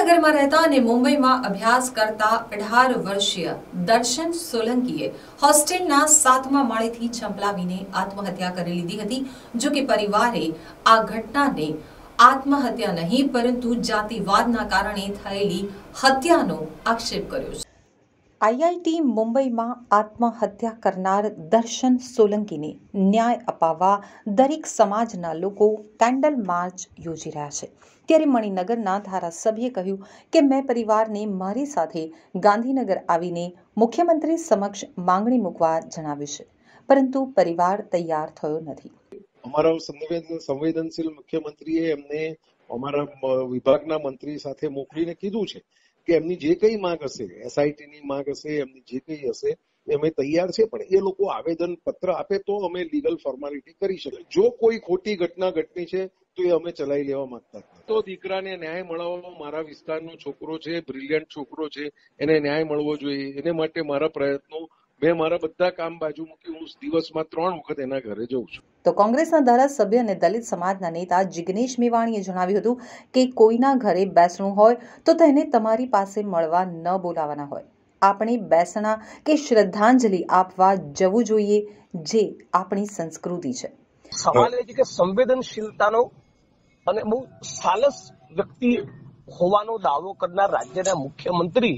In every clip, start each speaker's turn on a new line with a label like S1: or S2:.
S1: મણિનગરમાં રહેતા અને મુંબઈમાં અભ્યાસ કરતા 18 વર્ષીય દર્શન સોલંકીએ હોસ્ટેલના 7મા માળેથી ઝંપલાવીને આત્મહત્યા કરી લીધી હતી। જો કે પરિવારે આ ઘટનાને આત્મહત્યા નહીં પરંતુ જાતિવાદના કારણે થયેલી હત્યાનો આક્ષેપ કર્યો છે। આઈઆઈટી મુંબઈમાં આત્મહત્યા કરનાર દર્શન સોલંકીને ન્યાય અપાવવા દરેક સમાજના લોકો કેન્ડલ માર્ચ યોજી રહ્યા છે। ત્યારે મણિનગરના ધારાસભ્યે કહ્યું કે મેં પરિવારને મારી સાથે ગાંધીનગર આવીને મુખ્યમંત્રી સમક્ષ માંગણી મૂકવા જણાવ્યું છે, પરંતુ પરિવાર તૈયાર થયો નથી।
S2: અમારા સંવેદનશીલ મુખ્યમંત્રીએ એમને અમારા વિભાગના મંત્રી સાથે મોકલીને કીધું છે કે એમની જે કઈ માંગ હશે, એસઆઈટીની માંગ હશે, એમની જે કઈ હશે અમે તૈયાર છે, પણ એ લોકો આવેદન પત્ર આપે તો અમે લીગલ ફોર્માલિટી કરી શકીએ। જો કોઈ ખોટી ઘટના ઘટની છે તો એ અમે ચલાવી લેવા માંગતા નથી। તો દીકરાને ન્યાય મળવાનો મારા વિસ્તારનો છોકરો છે, બ્રિલિયન્ટ છોકરો છે, એને ન્યાય મળવો જોઈએ। એને માટે મારા પ્રયત્નો, મેં મારા બધા કામ બાજુ મૂકી હું દિવસમાં 3 વખત એના ઘરે જઉં છું।
S1: તો કોંગ્રેસના ધારાસભ્ય અને દલિત સમાજના નેતા જિગ્નેશ મેવાણીએ જણાવ્યું હતું કે કોઈના ઘરે બેસણું હોય તો તેને તમારી પાસે મળવા ન બોલાવવાના હોય। આપણે બેસણા કે શ્રદ્ધાંજલિ આપવા જવું જોઈએ, જે આપણી સંસ્કૃતિ છે।
S3: સવાલ એ છે કે સંવેદનશીલતાનો અને બહુ સાલસ વ્યક્તિ હોવાનો દાવો કરનાર રાજ્યના મુખ્યમંત્રી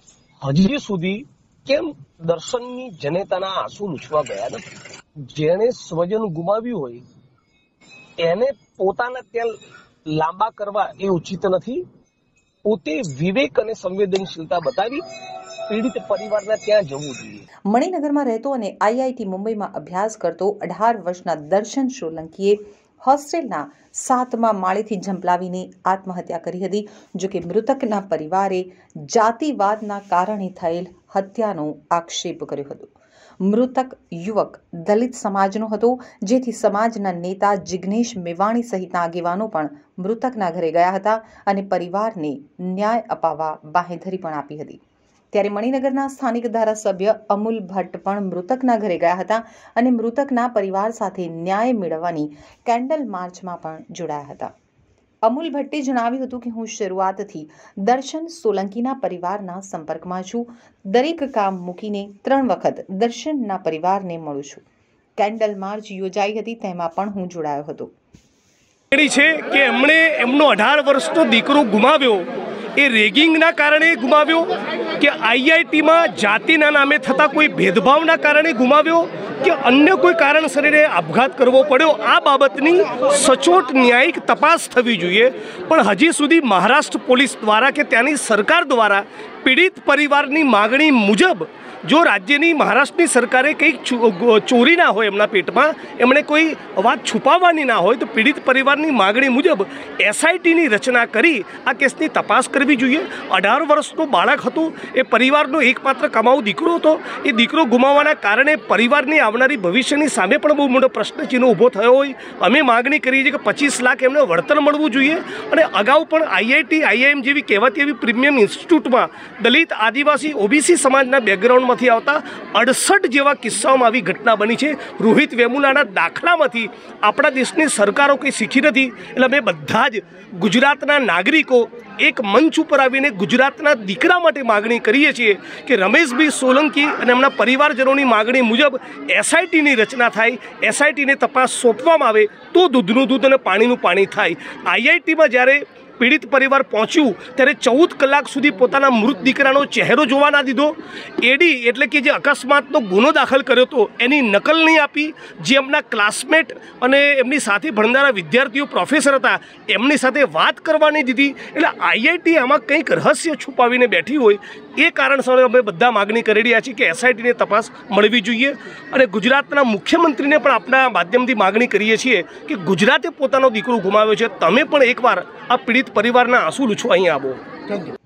S3: હજી સુધી કેમ દર્શનની જનેતાના આંસુ લૂછવા ગયા નથી? જેણે સ્વજન ગુમાવ્યું હોય એને પોતાના ત્યાં લાંબા કરવા એ ઉચિત નથી। પોતે વિવેક અને સંવેદનશીલતા બતાવી પીડિત પરિવારના ત્યાં જવું જોઈએ।
S1: મણિનગરમાં રહેતો અને આઈઆઈટી મુંબઈમાં અભ્યાસ કરતો 18 વર્ષના દર્શન સોલંકીએ હોસ્ટેલના 7મા માળેથી ઝંપલાવીને આત્મહત્યા કરી હતી। જો કે મૃતકના પરિવારે જાતિવાદના કારણે થયેલ હત્યાનો આક્ષેપ કર્યો હતો। મૃતક યુવક દલિત સમાજનો હતો, જેથી સમાજના નેતા જિગ્નેશ મેવાણી સહિતના આગેવાનો પણ મૃતકના ઘરે ગયા હતા અને પરિવારને ન્યાય અપાવવા બાંહેધરી પણ આપી હતી। ત્યારે મણિનગરના સ્થાનિક ધારાસભ્ય અમુલ ભટ્ટ પણ મૃતકના ઘરે ગયા હતા અને મૃતકના પરિવાર સાથે ન્યાય મેળવવાની કેન્ડલ માર્ચમાં પણ જોડાયા હતા। અમુલ ભટ્ટે જણાવ્યું હતું કે હું શરૂઆતથી દર્શન સોલંકીના પરિવારના સંપર્કમાં છું। દરેક કામ મૂકીને 3 વખત દર્શનના પરિવારને મળું છું। કેન્ડલ માર્ચ યોજાઈ હતી, તેમાં પણ હું જોડાયો હતો।
S4: છે કે એમણે એમનો 18 વર્ષનો દીકરો ગુમાવ્યો એ રેગિંગના કારણે ગુમાવ્યો કે આઈઆઈટીમાં જાતિના નામે થતા કોઈ ભેદભાવના કારણે ગુમાવ્યો કે અન્ય કોઈ કારણસર એને આપઘાત કરવો પડ્યો? આ બાબતની સચોટ ન્યાયિક તપાસ થવી જોઈએ। પણ હજી સુધી મહારાષ્ટ્ર પોલીસ દ્વારા કે ત્યાંની સરકાર દ્વારા પીડિત પરિવારની માગણી મુજબ જો રાજ્યની મહારાષ્ટ્રની સરકારે કંઈક ચોરી ના હોય એમના પેટમાં, એમણે કોઈ વાત છુપાવવાની ના હોય, તો પીડિત પરિવારની માગણી મુજબ એસઆઈટીની રચના કરી આ કેસની તપાસ કરવી જોઈએ। 18 વર્ષનો બાળક હતો, એ પરિવારનો એકમાત્ર કમાઉ દીકરો હતો। એ દીકરો ગુમાવવાના કારણે પરિવારની આવનારી ભવિષ્યની સામે પણ બહુ મોટો પ્રશ્નચિહ્ન ઊભો થયો હોય। અમે માગણી કરીએ છીએ કે 25 લાખ એમને વળતર મળવું જોઈએ। અને અગાઉ પણ આઈઆઈટી, આઈઆઈએમ જેવી કહેવાતી એવી પ્રીમિયમ ઇન્સ્ટિટ્યૂટમાં દલિત, આદિવાસી, ઓબીસી સમાજના બેકગ્રાઉન્ડ માંથી આવતા 68 જેવા કિસ્સાઓમાં આવી ઘટના બની છે। રોહિત વેમુલાના દાખલામાંથી આપણા દેશની સરકારો કંઈ શીખી નથી। એટલે અમે બધા જ ગુજરાતના નાગરિકો એક મંચ ઉપર આવીને ગુજરાતના દીકરા માટે માગણી કરીએ છીએ કે રમેશભાઈ સોલંકી અને એમના પરિવારજનોની માગણી મુજબ એસઆઈટીની રચના થાય, એસઆઈટીને તપાસ સોંપવામાં આવે તો દૂધનું દૂધ અને પાણીનું પાણી થાય। આઈઆઈટીમાં જ્યારે પીડિત પરિવાર પહોંચ્યું ત્યારે 14 કલાક સુધી પોતાના મૃત દીકરાનો ચહેરો જોવા ના દીધો। એડી એટલે કે જે અકસ્માતનો ગુનો દાખલ કર્યો હતો એની નકલ નહીં આપી। જે એમના ક્લાસમેટ અને એમની સાથે ભણનારા વિદ્યાર્થીઓ, પ્રોફેસર હતા, એમની સાથે વાત કરવા નહીં દીધી। એટલે આઈઆઈટી આમાં કંઈક રહસ્ય છુપાવીને બેઠી હોય। એ કારણસર અમે બધા માગણી કરી રહ્યા છીએ કે એસઆઈટીની તપાસ મળવી જોઈએ। અને ગુજરાતના મુખ્યમંત્રીને પણ આપણા માધ્યમથી માગણી કરીએ છીએ કે ગુજરાતે પોતાનો દીકરો ગુમાવ્યો છે, તમે પણ એકવાર આ પીડિત પરિવારના આંસુ લૂછવા અહીં આવો। Thank you.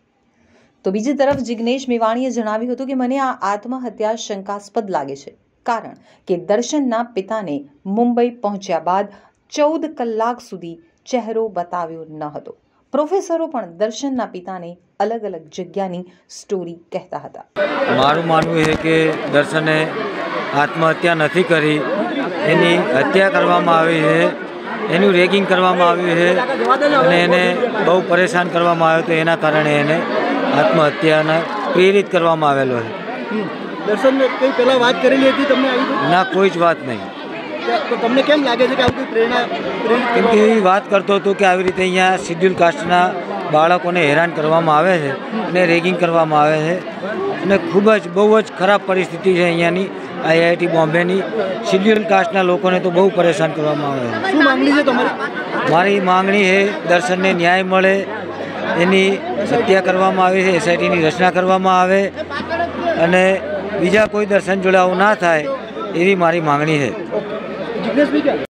S1: તો બીજી તરફ જિગ્નેશ મેવાણીએ જણાવ્યું હતું કે મને આ આત્મહત્યા શંકાસ્પદ લાગે છે, કારણ કે દર્શનના પિતાને મુંબઈ પહોંચ્યા બાદ 14 કલાક સુધી ચહેરો બતાવ્યો ન હતો। પ્રોફેસરો પણ દર્શનના પિતાને અલગ અલગ જગ્યાની સ્ટોરી કહેતા હતા।
S5: મારું માનવું છે કે દર્શને આત્મહત્યા નથી કરી, એની હત્યા કરવામાં આવી છે। એનું રેગિંગ કરવામાં આવ્યું છે અને એને બહુ પરેશાન કરવામાં આવ્યો તો એના કારણે એને આત્મહત્યાને પ્રેરિત કરવામાં આવેલો છે.
S6: દર્શન કંઈ પહેલાં વાત કરેલી હતી તમને આવી?
S5: ના, કોઈ જ વાત નહીં.
S6: તો તમને કેમ લાગે છે કે આવું કોઈ
S5: કેમ કે એ વાત કરતો હતો કે આવી રીતે અહીંયા શિડ્યુલ કાસ્ટના બાળકોને હેરાન કરવામાં આવે છે અને રેગિંગ કરવામાં આવે છે અને ખૂબ જ બહુ જ ખરાબ પરિસ્થિતિ છે અહીંયાની IIT બોમ્બેની. શિડ્યુલ કાસ્ટના લોકોને તો બહુ પરેશાન કરવામાં આવે છે.
S6: શું માંગણી છે તમારી?
S5: મારી માંગણી છે દર્શનને ન્યાય મળે, એની હત્યા કરવામાં આવે છે, SITની રચના કરવામાં આવે અને બીજા કોઈ દર્શન જોડે આવું ના થાય એવી મારી માંગણી છે.
S6: જિગ્નેશભાઈ